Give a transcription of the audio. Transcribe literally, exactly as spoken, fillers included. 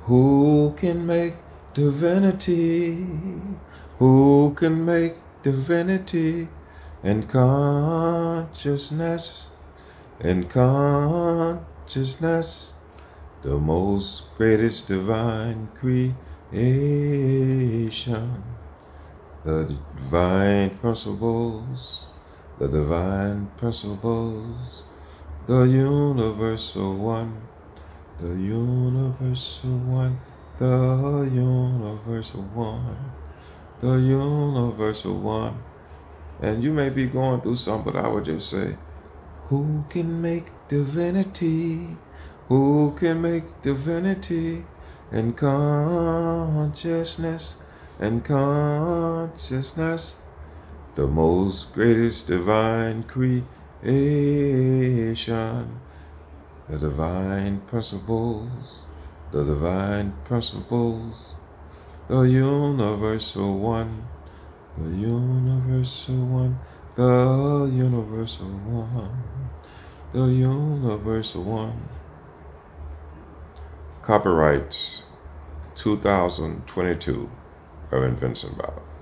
Who can make divinity? Who can make divinity and consciousness? And consciousness, the most greatest divine creation. The divine principles, the divine principles, the universal one, the universal one, the universal one, the universal one. And you may be going through something, but I would just say, who can make divinity? Who can make divinity and consciousness? And consciousness, the most greatest divine creation, the divine principles, the divine principles, the universal one, the universal one, the universal one, the universal one. Copyrights two thousand twenty-two. Vinson Ballard.